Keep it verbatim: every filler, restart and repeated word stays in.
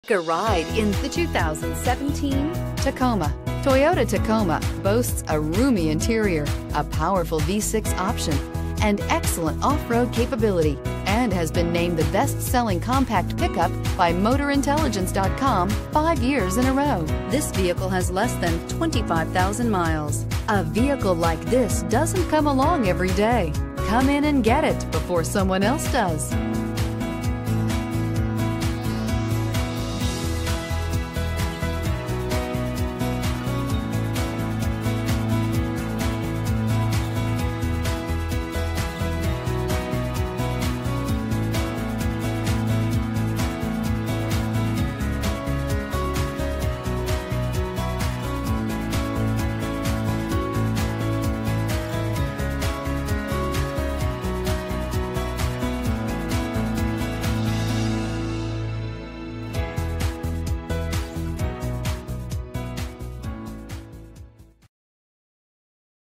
Take a ride in the two thousand seventeen Tacoma. Toyota Tacoma boasts a roomy interior, a powerful V six option, and excellent off-road capability, and has been named the best-selling compact pickup by Motor Intelligence dot com five years in a row. This vehicle has less than twenty-five thousand miles. A vehicle like this doesn't come along every day. Come in and get it before someone else does.